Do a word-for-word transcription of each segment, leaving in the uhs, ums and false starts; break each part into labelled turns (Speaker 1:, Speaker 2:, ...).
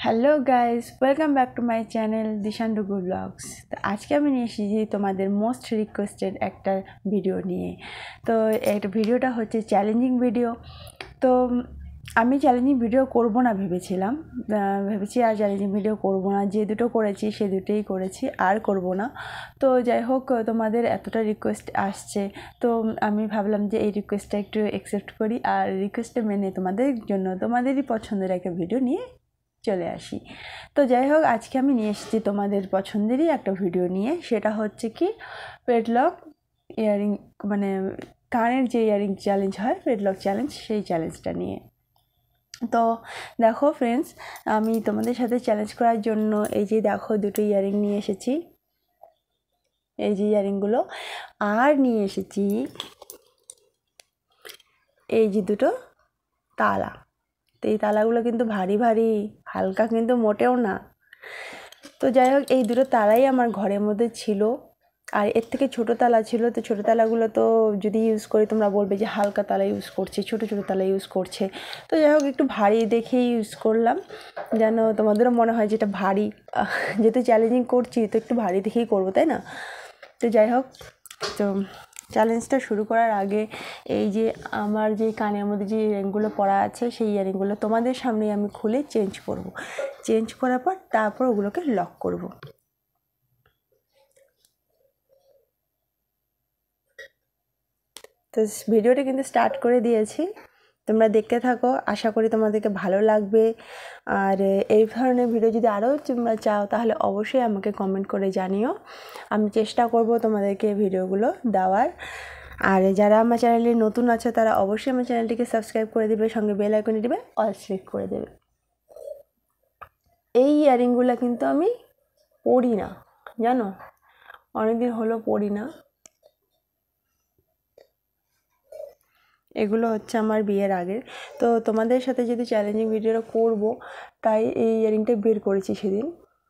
Speaker 1: Hello guys, welcome back to my channel drishandugguvlogs। তো আজকে আমি নিয়ে এসেছি তোমাদের মোস্ট রিকোয়েস্টেড একটা ভিডিও নিয়ে। তো একটা ভিডিওটা হচ্ছে চ্যালেঞ্জিং ভিডিও। তো আমি চ্যালেঞ্জিং ভিডিও করব না ভেবেছিলাম, ভেবেছি আর চ্যালেঞ্জিং ভিডিও করব না, যে দুটো করেছি সে দুটোই করেছি, আর করব না। তো যাই হোক, তোমাদের এতটা রিকোয়েস্ট আসছে, তো আমি ভাবলাম যে এই রিকোয়েস্টটা একটু অ্যাকসেপ্ট করি, আর রিকোয়েস্টটা মেনে তোমাদের জন্য তোমাদেরই পছন্দের একটা ভিডিও নিয়ে চলে আসি। তো যাই হোক, আজকে আমি নিয়ে এসেছি তোমাদের পছন্দেরই একটা ভিডিও নিয়ে। সেটা হচ্ছে কি, পেডলক ইয়ারিং, মানে কানের যে ইয়ারিং চ্যালেঞ্জ হয়, পেডলক চ্যালেঞ্জ, সেই চ্যালেঞ্জটা নিয়ে। তো দেখো ফ্রেন্ডস, আমি তোমাদের সাথে চ্যালেঞ্জ করার জন্য এই যে দেখো দুটো ইয়ারিং নিয়ে এসেছি, এই যে ইয়ারিংগুলো, আর নিয়ে এসেছি এই যে দুটো তালা। তো এই তালাগুলো কিন্তু ভারী ভারী, হালকা কিন্তু মোটেও না। তো যাই হোক, এই দুটো তালাই আমার ঘরের মধ্যে ছিল, আর এর থেকে ছোটো তালা ছিল। তো ছোটো তালাগুলো তো যদি ইউজ করি তোমরা বলবে যে হালকা তালা ইউজ করছে, ছোটো ছোটো তালা ইউজ করছে। তো যাই হোক, একটু ভারী দেখেই ইউজ করলাম, যেন তোমাদেরও মনে হয় যেটা ভারী, যেহেতু চ্যালেঞ্জিং করছি তো একটু ভারী দেখেই করবো, তাই না? তো যাই হোক, তো চ্যালেঞ্জটা শুরু করার আগে এই যে আমার যে কানের মধ্যে যে ইয়ারিংগুলো পরা আছে, সেই ইয়ারিংগুলো তোমাদের সামনেই আমি খুলে চেঞ্জ করব। চেঞ্জ করার পর তারপর ওগুলোকে লক করব। তো ভিডিওটা কিন্তু স্টার্ট করে দিয়েছি, তোমরা দেখতে থাকো, আশা করি তোমাদেরকে ভালো লাগবে। আর এই ধরনের ভিডিও যদি আরও তোমরা চাও তাহলে অবশ্যই আমাকে কমেন্ট করে জানিও, আমি চেষ্টা করব তোমাদেরকে ভিডিওগুলো দেওয়ার। আর যারা আমার চ্যানেলে নতুন আছে তারা অবশ্যই আমার চ্যানেলটিকে সাবস্ক্রাইব করে দেবে, সঙ্গে বেল আইকনে দেবে, অল সিলেক্ট করে দেবে। এই ইয়ারিংগুলো কিন্তু আমি পরি না, জানো, অনেকদিন হলো পরি না। এগুলো হচ্ছে আমার বিয়ের আগের। তো তোমাদের সাথে যদি চ্যালেঞ্জিং ভিডিওটা করব, তাই এই ইয়ারিংটা বের করেছি সেদিন।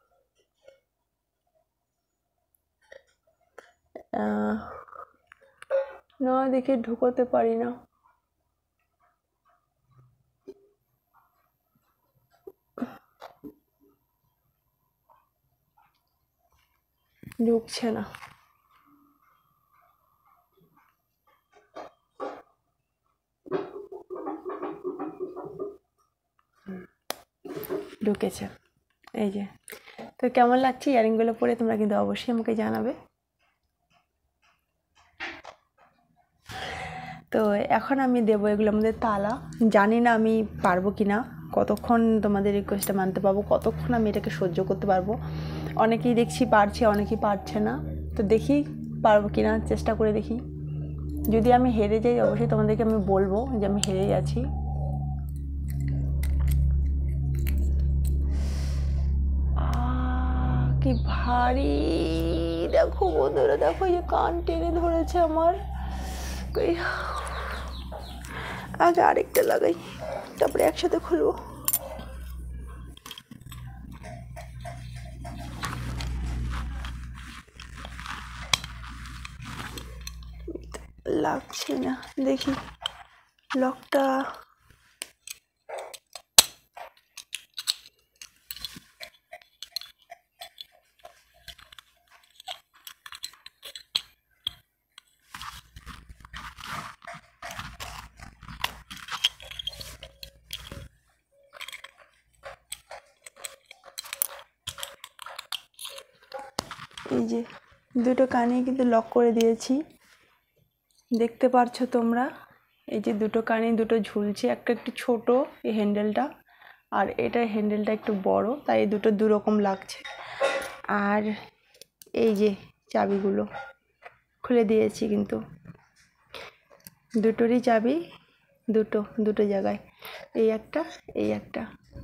Speaker 1: না দেখে ঢুকোতে পারি না, ঢুকছে না। ঢুকেছে, এই যে। তো কেমন লাগছে ইয়ারিংগুলো পরে তোমরা কিন্তু অবশ্যই আমাকে জানাবে। তো এখন আমি দেবো এগুলোর মধ্যে তালা। জানি না আমি পারবো কি না, কতক্ষণ তোমাদের রিকোয়েস্টটা মানতে পারবো, কতক্ষণ আমি এটাকে সহ্য করতে পারবো। অনেকেই দেখছি পারছে, অনেকেই পারছে না। তো দেখি পারবো কি না, চেষ্টা করে দেখি। যদি আমি হেরে যাই অবশ্যই তোমাদেরকে আমি বলবো যে আমি হেরে যাচ্ছি। কি ভারী দেখো বন্ধুরা, দেখো এই যে কান টেনে ধরেছে আমার। আগে আরেকটা লাগাই, তারপরে একসাথে খুলবো। লাগছে না, দেখি লকটা। এই যে দুটো কানে কিন্তু লক করে দিয়েছি, দেখতে পারছো তোমরা। এই যে দুটো কানে দুটো ঝুলছে, একটা একটু ছোট এই হ্যান্ডেলটা, আর এটা হ্যান্ডেলটা একটু বড়, তাই দুটো দু রকম লাগছে। আর এই যে চাবিগুলো খুলে দিয়েছি, কিন্তু দুটোরই চাবি দুটো দুটো জায়গায়, এই একটা এই একটা।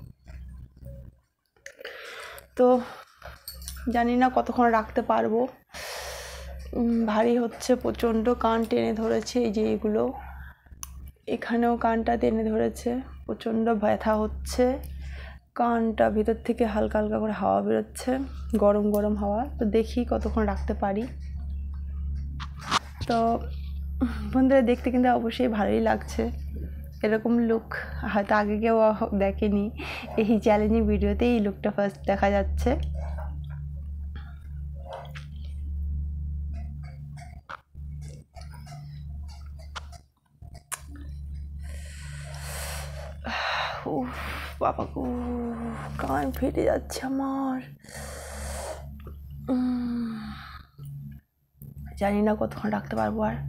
Speaker 1: তো জানি না কতক্ষণ রাখতে পারবো, ভারী হচ্ছে প্রচণ্ড, কান টেনে ধরেছে। এই যে এগুলো, এখানেও কানটা টেনে ধরেছে, প্রচণ্ড ব্যথা হচ্ছে, কানটা ভিতর থেকে হালকা হালকা করে হাওয়া বেরোচ্ছে, গরম গরম হাওয়া। তো দেখি কতক্ষণ রাখতে পারি। তো বন্ধুরা, দেখতে কিন্তু অবশ্যই ভালোই লাগছে, এরকম লুক হয়তো আগে কেউ দেখেনি, এই চ্যালেঞ্জিং ভিডিওতে এই লুকটা ফার্স্ট দেখা যাচ্ছে। উফ বাবা গো, কান ফেটে যাচ্ছে আমার। জানি না কতক্ষণ রাখতে পারবো আর।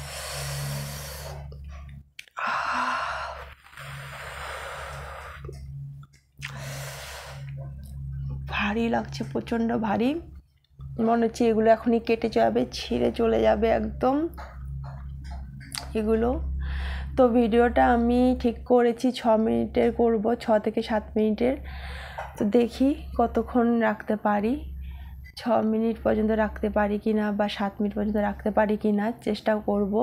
Speaker 1: ভারী লাগছে, প্রচণ্ড ভারী, মনে হচ্ছে এগুলো এখনই কেটে যাবে, ছিঁড়ে চলে যাবে একদম এগুলো। তো ভিডিওটা আমি ঠিক করেছি ছ মিনিটের করব, ছ থেকে সাত মিনিটের। তো দেখি কতক্ষণ রাখতে পারি, ছ মিনিট পর্যন্ত রাখতে পারি কি না, বা সাত মিনিট পর্যন্ত রাখতে পারি কি না, চেষ্টা করব।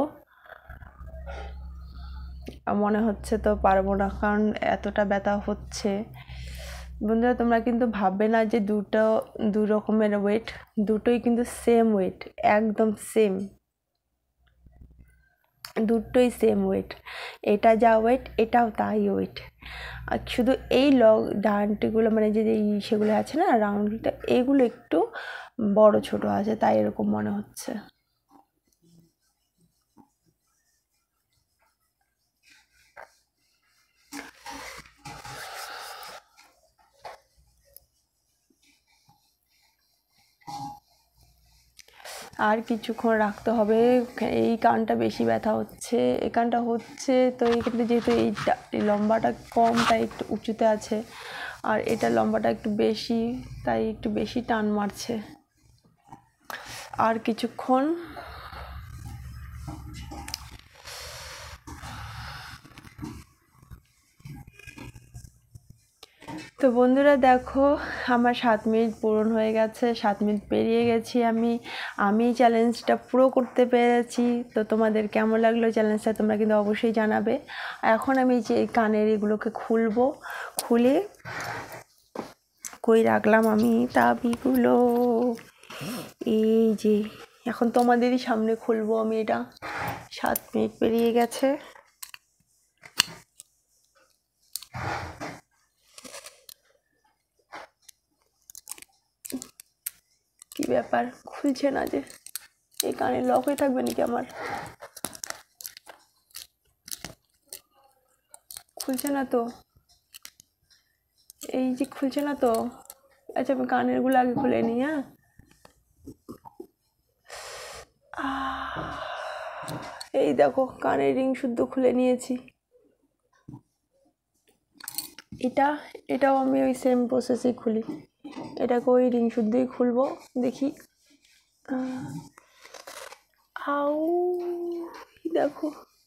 Speaker 1: মনে হচ্ছে তো পারবো না, কারণ এতটা ব্যথা হচ্ছে। বন্ধুরা তোমরা কিন্তু ভাববে না যে দুটো দু রকমের ওয়েট, দুটোই কিন্তু সেম ওয়েট, একদম সেম, দুটোই সেম ওয়েট। এটা যা ওয়েট এটাও তাই ওয়েট। আর শুধু এই লগ ডানটিগুলো মানে যে সেগুলো আছে না রাউন্ডটা, এগুলো একটু বড় ছোট আছে, তাই এরকম মনে হচ্ছে। আর কিছুক্ষণ রাখতে হবে। এই কানটা বেশি ব্যথা হচ্ছে, এই কানটা হচ্ছে, তো এইখানে যেহেতু এইটা লম্বাটা কম তাই একটু উঁচুতে আছে, আর এটা লম্বাটা একটু বেশি তাই একটু বেশি টান মারছে। আর কিছুক্ষণ। তো বন্ধুরা দেখো আমার সাত মিনিট পূরণ হয়ে গেছে, সাত মিনিট পেরিয়ে গেছি আমি আমি চ্যালেঞ্জটা পুরো করতে পেরেছি। তো তোমাদের কেমন লাগলো চ্যালেঞ্জটা তোমরা কিন্তু অবশ্যই জানাবে। এখন আমি যে কানের এগুলোকে খুলবো, খুলে কই রাখলাম আমি তাবিগুলো, এই যে এখন তোমাদেরই সামনে খুলবো আমি এটা। সাত মিনিট পেরিয়ে গেছে। কি ব্যাপার, খুলছে না যে, এই কানে লক হয়ে থাকবে নাকি আমার? খুলছে না তো, এই যে খুলছে না তো। আচ্ছা আমি কানের গুলো আগে খুলে নিই। হ্যাঁ এই দেখো কানের রিং শুদ্ধ খুলে নিয়েছি। এটা এটাও আমি ওই সেম প্রসেসেই খুলি, এটাকে ওই রিং শুদ্ধই খুলবো। দেখি, আউ দেখো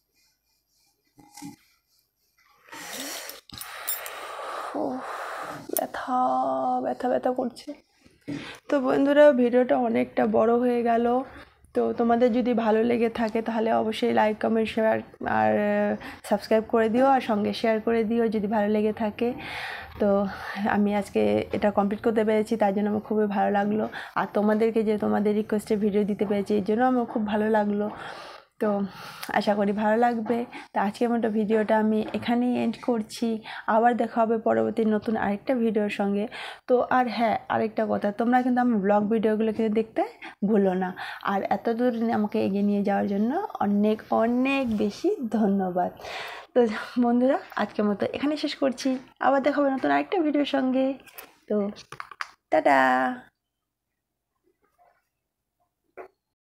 Speaker 1: ব্যথা ব্যথা ব্যথা করছে। তো বন্ধুরা ভিডিওটা অনেকটা বড় হয়ে গেল। তো তোমাদের যদি ভালো লেগে থাকে তাহলে অবশ্যই লাইক কমেন্ট শেয়ার আর সাবস্ক্রাইব করে দিও, আর সঙ্গে শেয়ার করে দিও যদি ভালো লেগে থাকে। তো আমি আজকে এটা কমপ্লিট করতে পেরেছি, তার জন্য আমার খুবই ভালো লাগলো। আর তোমাদেরকে যে তোমাদের রিকোয়েস্টে ভিডিও দিতে পেরেছি এর জন্য আমার খুব ভালো লাগলো। তো আশা করি ভালো লাগবে। তো আজকের মতো ভিডিওটা আমি এখানেই এন্ড করছি। আবার দেখা হবে পরবর্তী নতুন আরেকটা ভিডিওর সঙ্গে। তো আর হ্যাঁ আরেকটা কথা, তোমরা কিন্তু আমার ব্লগ ভিডিওগুলো কিন্তু দেখতে ভুলো না। আর এত দূর আমাকে এগিয়ে নিয়ে যাওয়ার জন্য অনেক অনেক বেশি ধন্যবাদ। তো বন্ধুরা আজকের মতো এখানে শেষ করছি, আবার দেখা হবে নতুন আরেকটা ভিডিওর সঙ্গে। তো টাটা।